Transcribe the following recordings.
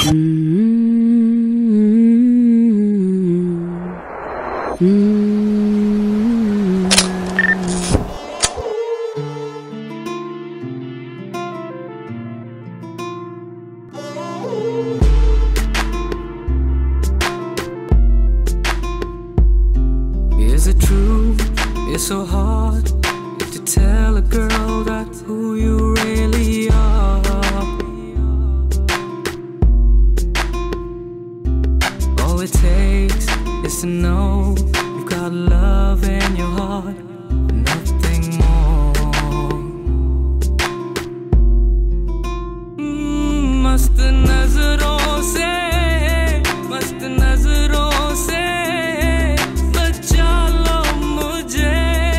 Is it true? It's so hard to tell a girl that who you really are. All it takes is to know you've got love in your heart, nothing more. मस्त नजरों से, मस्त नजरों से बचा लो मुझे,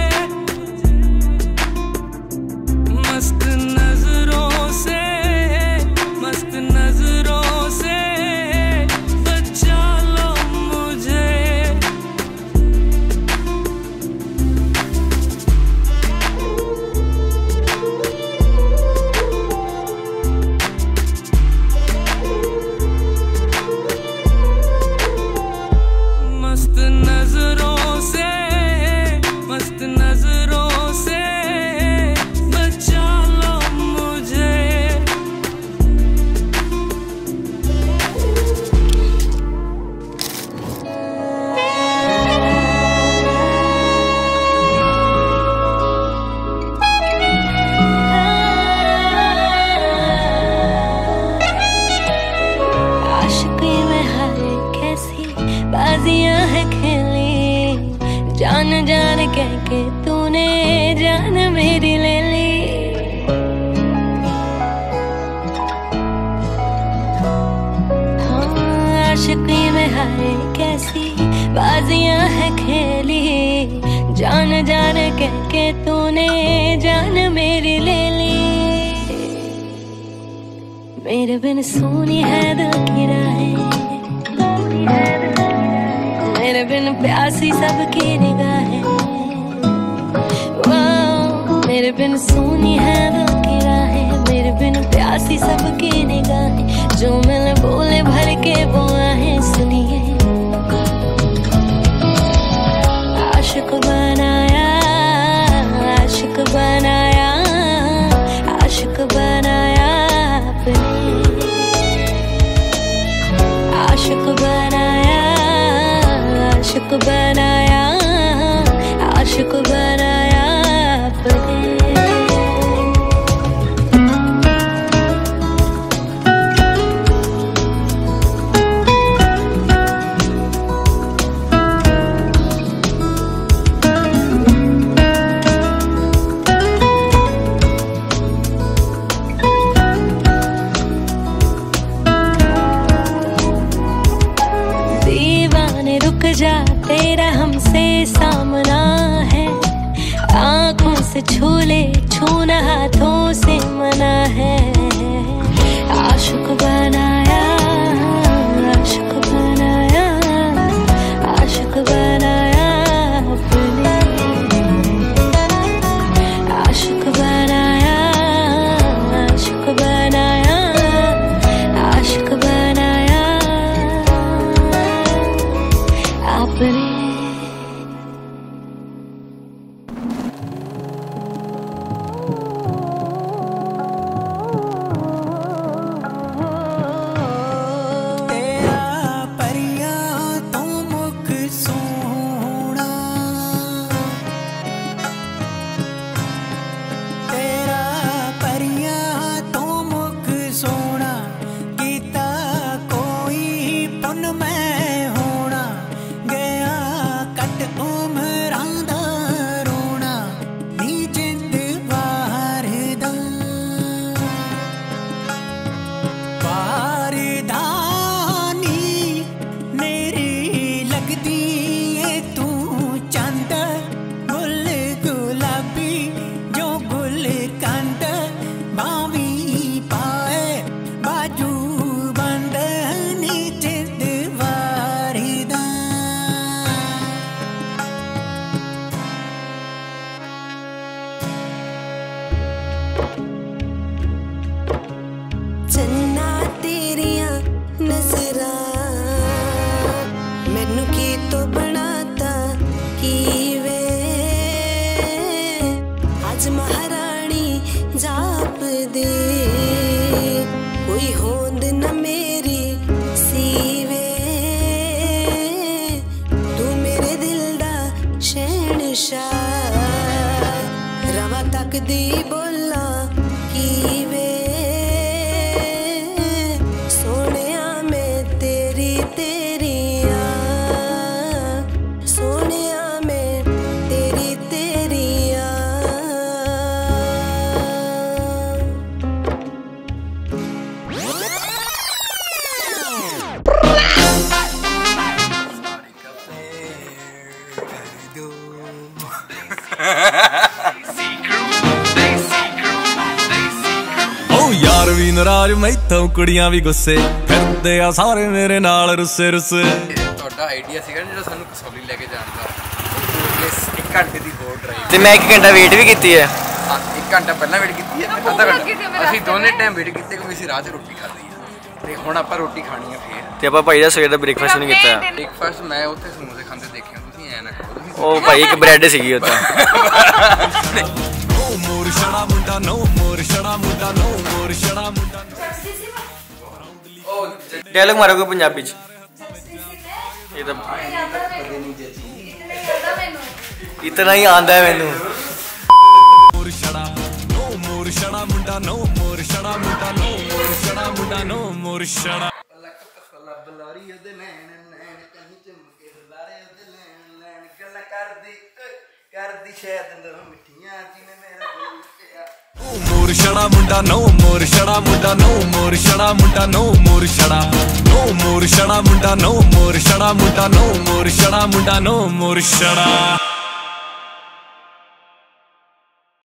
मस्त नजरों से, मस्त नजरों से बचा लो मुझे। मस्त नजरों से, मस्त नजरों से बचा लो मुझे। आशिकी में हारे कैसी बाजियां है खेली, जान जान कह के तूने जान मेरी ले ली। हाँ, आशिकी में हारे कैसी बाजियां है खेली, जान जान कह के तूने जान मेरी ले ली। मेरे बिन सुनी है दिल की राहें, मेरे बिन प्यासी सबकी निगाहें। वाह, मेरे बिन सुनी है दिल की राहें, मेरे बिन प्यासी सबकी निगाहें। जो मिल बोले भर के वो आहें सुनिए। आशिक बनाया, आशिक बनाया, आशिक बनाया आपने, आशिक बनाया, आशिक बनाया, आशिक बनाया आपने। दीवाने रुक जा, तेरा हमसे सामना है। आँखों से छू ले, छूना हाथों से मना है। आशिक बनाया, आशिक बनाया, आशिक बनाया अपने, आशिक बनाया, आशिक बनाया, आशिक बनाया आपने। मैथों कुड़ियां भी गुस्से फिरदे आ सारे मेरे नाल रुस्से रुस्से। ਤੁਹਾਡਾ ਆਈਡੀਆ ਸੀਗਾ ਜਿਹੜਾ ਸਾਨੂੰ ਕਸੌਲੀ ਲੈ ਕੇ ਜਾਣ ਦਾ, 1 ਘੰਟੇ ਦੀ ਹੋਰ ਡਰਾਈਵ ਤੇ ਮੈਂ 1 ਘੰਟਾ ਵੇਟ ਵੀ ਕੀਤੀ ਹੈ। ਹਾਂ 1 ਘੰਟਾ ਪਹਿਲਾਂ ਵੇਟ ਕੀਤੀ ਹੈ, ਅੱਧਾ ਘੰਟਾ ਅਸੀਂ ਦੋਨੇ ਟਾਈਮ ਵੇਟ ਕੀਤੇ ਕਿਉਂਕਿ ਅਸੀਂ ਰਾਤ ਰੋਟੀ ਖਾਧੀ ਹੈ ਤੇ ਹੁਣ ਆਪਾਂ ਰੋਟੀ ਖਾਣੀ ਹੈ ਫੇਰ। ਤੇ ਆਪਾਂ ਭਾਈ ਦਾ ਸਵੇਰ ਦਾ ਬ੍ਰੇਕਫਾਸਟ ਨਹੀਂ ਕੀਤਾ। ਬ੍ਰੇਕਫਾਸਟ ਮੈਂ ਉੱਥੇ ਸਮੋਸੇ ਖਾਂਦੇ ਦੇਖਿਆ, ਤੁਸੀਂ ਐ ਨਾ ਕਰੋ। ਉਹ ਭਾਈ ਇੱਕ ਬ੍ਰੈਡ ਸੀਗੀ ਉਹ ਤਾਂ। मोर छड़ा मुंडा नो मोर छड़ा मुंडा नो मोर छड़ा मुंडा। डायलॉग मारो कोई पंजाबी च। ये तो इतना ही आंदा है मैनू। मोर छड़ा नो मोर छड़ा मुंडा नो मोर छड़ा मुंडा नो मोर छड़ा मुंडा नो मोर छड़ा। ਬਲਾਰੀ ਉਹਦੇ ਨੈਣ ਨੈਣ ਕੰਨੀ ਚਮਕੇ ਲਾਰੇ ਉਹਦੇ ਲੈਣ ਲੈਣ ਗੱਲਾਂ ਕਰਦੀ ਸ਼ਾਇਦ ਨਾ ਮਿੱਠੀਆਂ ਜਿਹਨੇ ਮੇਰਾ ਦਿਲ ਕਿਹਾ। मोर छड़ा मुंडा नो मोर छड़ा मुंडा नो मोर छड़ा मुंडा नो मोर छड़ा नो मोर छड़ा मुंडा नो मोर छड़ा मुंडा नो मोर छड़ा मुंडा नो मोर छड़ा।